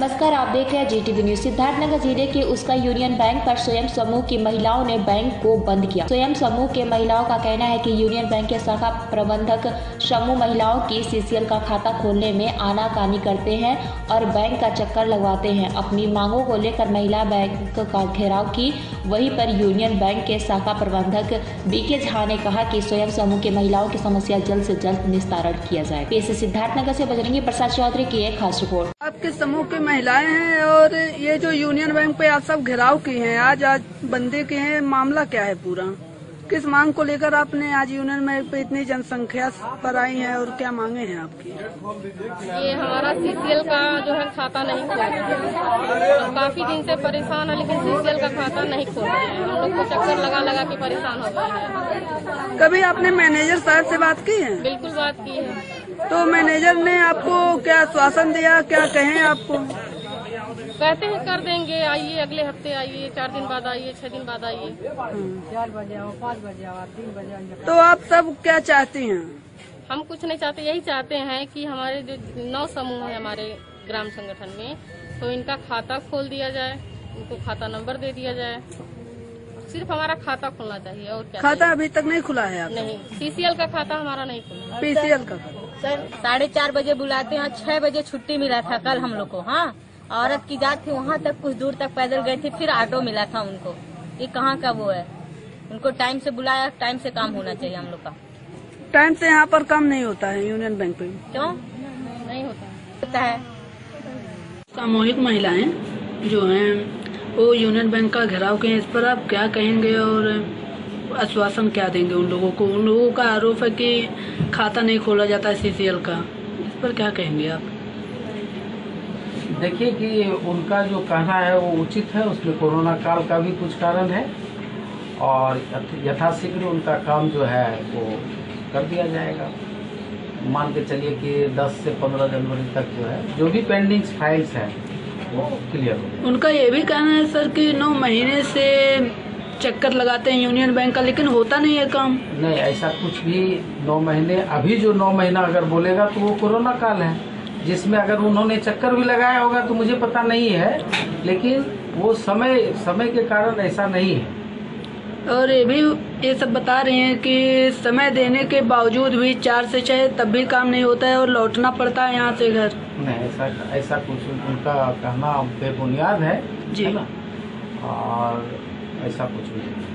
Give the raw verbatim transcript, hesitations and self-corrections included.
नमस्कार, आप देख रहे हैं जीटीवी न्यूज। सिद्धार्थनगर जिले के उसका यूनियन बैंक पर स्वयं समूह की महिलाओं ने बैंक को बंद किया। स्वयं समूह के महिलाओं का कहना है कि यूनियन बैंक के शाखा प्रबंधक समूह महिलाओं की सीसीएल का खाता खोलने में आनाकानी करते हैं और बैंक का चक्कर लगवाते हैं। अपनी मांगों को लेकर महिला बैंक का घेराव की। वहीं पर यूनियन बैंक के शाखा प्रबंधक बीके झा ने कहा कि स्वयं समूह के महिलाओं की समस्या जल्द से जल्द निस्तारण किया जाए। पेश सिद्धार्थनगर से बजरंगी प्रसाद चौधरी की एक खास रिपोर्ट। आपके समूह की महिलाएं हैं और ये जो यूनियन बैंक पे आप सब घेराव की हैं, आज आज बंदे के हैं, मामला क्या है पूरा? किस मांग को लेकर आपने आज यूनियन बैंक पे इतनी जनसंख्या पर आई हैं और क्या मांगे हैं आपकी? ये हमारा सीसीएल का जो है खाता नहीं खोल रहे हैं। तो काफी दिन से परेशान है, लेकिन सीसीएल का खाता नहीं खोल रहे हैं। हम लोग को चक्कर लगा लगा के परेशान हो गए हैं। कभी आपने मैनेजर साहब से बात की है? बिल्कुल बात की है। तो मैनेजर ने आपको क्या आश्वासन दिया, क्या कहें आपको? कहते हैं कर देंगे, आइए अगले हफ्ते आइए, चार दिन बाद आइए, छह दिन बाद आइए। चार बजे आओ, पाँच बजे आओ, तीन बजे आओ। तो आप सब क्या चाहती हैं? हम कुछ नहीं चाहते, यही चाहते हैं कि हमारे जो नौ समूह है हमारे ग्राम संगठन में, तो इनका खाता खोल दिया जाए, उनको खाता नंबर दे दिया जाए। सिर्फ हमारा खाता खुलना चाहिए और क्या। खाता अभी तक नहीं खुला है? आप नहीं, सीसीएल का खाता हमारा नहीं खुला। पीसीएल का सर साढ़े चार बजे बुलाते हैं, छह बजे छुट्टी मिला था कल हम लोग को। हाँ, औरत की जात थी, वहाँ तक कुछ दूर तक पैदल गई थी, फिर ऑटो मिला था उनको। ये कहाँ का वो है? उनको टाइम से बुलाया, टाइम से काम होना चाहिए हम लोग का। टाइम से यहाँ पर काम नहीं होता है यूनियन बैंक पे? क्यों नहीं होता? होता है। सामूहिक महिलाएं जो हैं वो यूनियन बैंक का घेराव के हैं, इस पर आप क्या कहेंगे और आश्वासन क्या देंगे उन लोगों को? उन लोगों का आरोप है कि खाता नहीं खोला जाता है सीसीएल का, इस पर क्या कहेंगे आप? देखिए कि उनका जो कहना है वो उचित है, उसमें कोरोना काल का भी कुछ कारण है और यथाशीघ्र उनका काम जो है वो कर दिया जाएगा। मान के चलिए कि दस से पंद्रह जनवरी तक जो है जो भी पेंडिंग फाइल्स हैं वो क्लियर हो। उनका ये भी कहना है सर कि नौ महीने से चक्कर लगाते हैं यूनियन बैंक का, लेकिन होता नहीं है काम। नहीं, ऐसा कुछ भी नौ महीने, अभी जो नौ महीना अगर बोलेगा तो वो कोरोना काल है, जिसमें अगर उन्होंने चक्कर भी लगाया होगा तो मुझे पता नहीं है, लेकिन वो समय समय के कारण ऐसा नहीं है। और ये भी ये सब बता रहे हैं कि समय देने के बावजूद भी चार से छह तब भी काम नहीं होता है और लौटना पड़ता है यहाँ से घर। नहीं, ऐसा ऐसा कुछ उनका कहना बेबुनियाद है जी, है ना? और ऐसा कुछ नहीं।